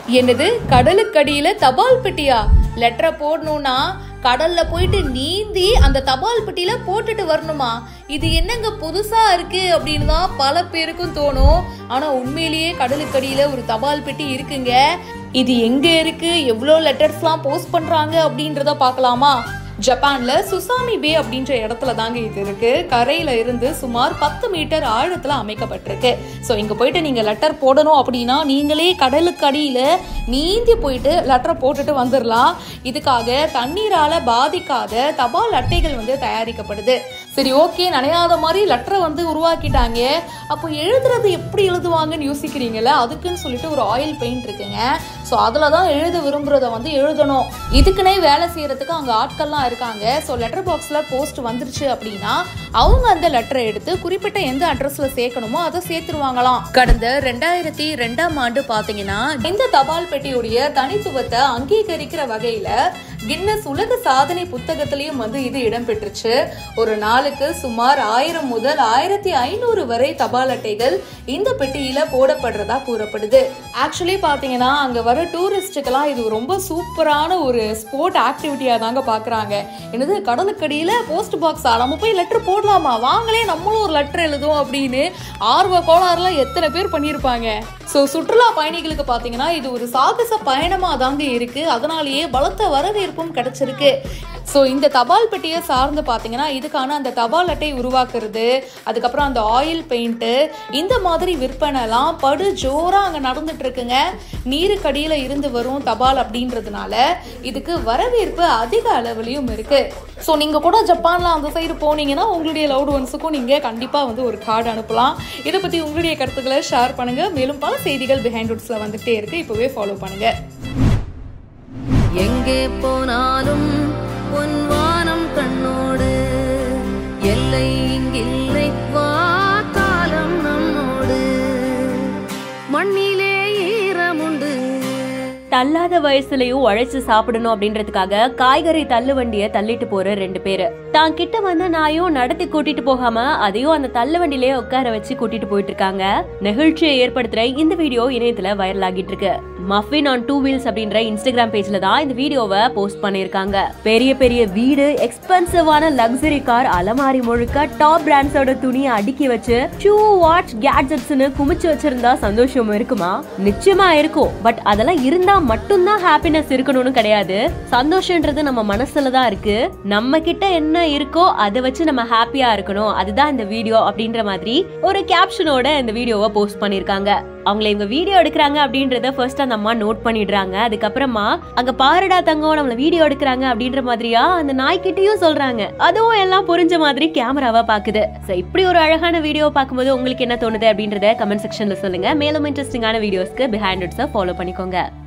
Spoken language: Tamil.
என்னது கடலுக்கடியில தபால் பெட்டியா? லெட்டரை போடணும்னா கடல்ல போயிட்டு நீந்தி அந்த தபால் பெட்டியில போட்டுட்டு வரணுமா? இது என்னங்க புதுசா இருக்கு அப்படின்னு தான் பல பேருக்கும் தோணும். ஆனா உண்மையிலேயே கடலுக்கடியில ஒரு தபால் பெட்டி இருக்குங்க. இது எங்க இருக்கு, எவ்வளவு லெட்டர்ஸ்லாம் போஸ்ட் பண்றாங்க அப்படின்றத பார்க்கலாமா? ஜப்பான்ல சுசாமி பே அப்படின்ற இடத்துல தாங்க இது இருக்கு. கரையில இருந்து சுமார் 10 மீட்டர் ஆழத்துல அமைக்கப்பட்டிருக்கு. ஸோ இங்க போயிட்டு நீங்க லெட்டர் போடணும் அப்படின்னா நீங்களே கடலுக்கு அடியில நீந்தி போயிட்டு லெட்டரை போட்டுட்டு வந்துடலாம். இதுக்காக தண்ணீரால பாதிக்காத தபால் அட்டைகள் வந்து தயாரிக்கப்படுது. சரி, ஓகே, நனையாத மாதிரி லெட்டரை வந்து உருவாக்கிட்டாங்க. அப்போ எழுதுறது எப்படி எழுதுவாங்கன்னு யோசிக்கிறீங்கல்ல, அதுக்குன்னு சொல்லிட்டு ஒரு ஆயில் பெயிண்ட் இருக்குங்க. ஸோ அதில் தான் எழுத விரும்புறத வந்து எழுதணும். இதுக்குன்னே வேலை செய்யறதுக்கு அங்கே ஆட்கள்லாம் இருக்காங்க. ஸோ லெட்டர் பாக்ஸில் போஸ்ட் வந்துருச்சு அப்படின்னா அவங்க அந்த லெட்டரை எடுத்து குறிப்பிட்ட எந்த அட்ரஸ்ல சேர்க்கணுமோ அதை சேர்த்துருவாங்களாம். கடந்த 2002ஆம் ஆண்டு பார்த்தீங்கன்னா இந்த தபால் பெட்டியுடைய தனித்துவத்தை அங்கீகரிக்கிற வகையில கின்னஸ் உலக சாதனை புத்தகத்திலையும் வந்து இது இடம்பெற்றுச்சு. ஒரு நாளுக்கு சுமார் 1000 முதல் 1500 வரை தபால் அட்டைகள் இந்த பெட்டியில போடப்படுறதா கூறப்படுது. ஆக்சுவலி பாத்தீங்கன்னா அங்க வர டூரிஸ்டுக்கெல்லாம் இது ரொம்ப சூப்பரான ஒரு ஸ்போர்ட் ஆக்டிவிட்டியா தாங்க பாக்குறாங்க. என்னது கடலுக்கடியில போஸ்ட் பாக்ஸா, நம்ம போய் லெட்டர் போடலாமா, வாங்களே நம்மளும் ஒரு லெட்டர் எழுதும் அப்படின்னு ஆர்வ கோளாறுல எத்தனை பேர் பண்ணியிருப்பாங்க. ஸோ சுற்றுலா பயணிகளுக்கு பார்த்தீங்கன்னா இது ஒரு சாகச பயணமாக தாங்க இருக்கு. அதனாலேயே பலத்த வரவேற்பும் கிடைச்சிருக்கு. ஸோ இந்த தபால் பெட்டியை சார்ந்து பார்த்தீங்கன்னா இதுக்கான அந்த தபால் அட்டை உருவாக்குறது, அதுக்கப்புறம் அந்த ஆயில் பெயிண்ட்டு, இந்த மாதிரி விற்பனைலாம் படு ஜோராக அங்கே நடந்துட்டு இருக்குங்க. நீருக்கடியில் இருந்து வரும் தபால் அப்படின்றதுனால இதுக்கு வரவேற்பு அதிக அளவுலையும் இருக்கு. ஸோ நீங்கள் கூட ஜப்பானில் அந்த சைடு போனீங்கன்னா உங்களுடைய லவ்டு ஒன்ஸுக்கும் நீங்கள் கண்டிப்பாக வந்து ஒரு கார்டு அனுப்பலாம். இதை பற்றி உங்களுடைய கருத்துக்களை ஷேர் பண்ணுங்கள். மேலும் பல செய்திகள் பிஹைண்ட்வுட்ஸில் வந்துகிட்டே இருக்கு. இப்போவே ஃபாலோ பண்ணுங்க. எங்கே போனாலும் பொன்வானம் கண்ணோடு, எல்லை இங்கில்லை வா காலம் நம்மோடு, மண்ணிலே ஈரமுண்டு. தள்ளாத வயசுலயும் உழைச்சு சாப்பிடணும் அப்படின்றதுக்காக காய்கறி தள்ளு வண்டிய தள்ளிட்டு போற 2 பேரு தான் கிட்ட வந்த நாயும் நடத்தி கூட்டிட்டு போகாம அதையும் அந்த தள்ளு வண்டியிலே உட்கார வச்சு கூட்டிட்டு போயிட்டு இருக்காங்க. நெகிழ்ச்சியை ஏற்படுத்துற இந்த வீடியோ இணையத்துல வைரல் ஆகிட்டு இருக்கு. மஃபின் ஆன் 2 வீல்ஸ் அப்படின்ற இன்ஸ்டாகிராம் பேஜ்ல தான் இந்த வீடியோவை போஸ்ட் பண்ணிருக்காங்க. பெரிய பெரிய வீடு, எக்ஸ்பென்சிவான லக்ஸரி கார், அலமாரி முழுக்க டாப் பிராண்ட்ஸோட துணியை அடுக்கி வச்சு ஷூ, வாட்ச், கேட்ஜெட்ஸ்னு குமிச்சு வச்சிருந்தா சந்தோஷம் இருக்குமா? நிச்சயமா இருக்கும். பட் அதெல்லாம் இருந்தா மட்டும்தான் ஹாப்பினஸ் இருக்கணும்னு கிடையாது. சந்தோஷம்ன்றது நம்ம மனசுல தான் இருக்கு. நம்ம கிட்ட என்ன இருக்கோ அதை வச்சு நம்ம ஹாப்பியா இருக்கணும், அதுதான் இந்த வீடியோ அப்படின்ற மாதிரி ஒரு கேப்ஷனோட இந்த வீடியோவை போஸ்ட் பண்ணிருக்காங்க. அவங்களை இவங்க வீடியோ எடுக்கிறாங்க அப்படின்றத ஃபர்ஸ்ட் அந்த அம்மா நோட் பண்ணிடுறாங்க. அதுக்கப்புறமா அங்க பாருடா தங்கம் நம்மள வீடியோ எடுக்கிறாங்க அப்படின்ற மாதிரியா அந்த நாய்கிட்டையும் சொல்றாங்க. அதுவும் எல்லாம் புரிஞ்ச மாதிரி கேமராவா பாக்குது. சோ இப்படி ஒரு அழகான வீடியோ பார்க்கும்போது உங்களுக்கு என்ன தோணுது அப்படின்றத கமெண்ட் செக்ஷன்ல சொல்லுங்க. மேலும் இன்ட்ரெஸ்டிங்கான வீடியோஸ்க்கு பிஹைண்ட்வுட்ஸை ஃபாலோ பண்ணிக்கோங்க.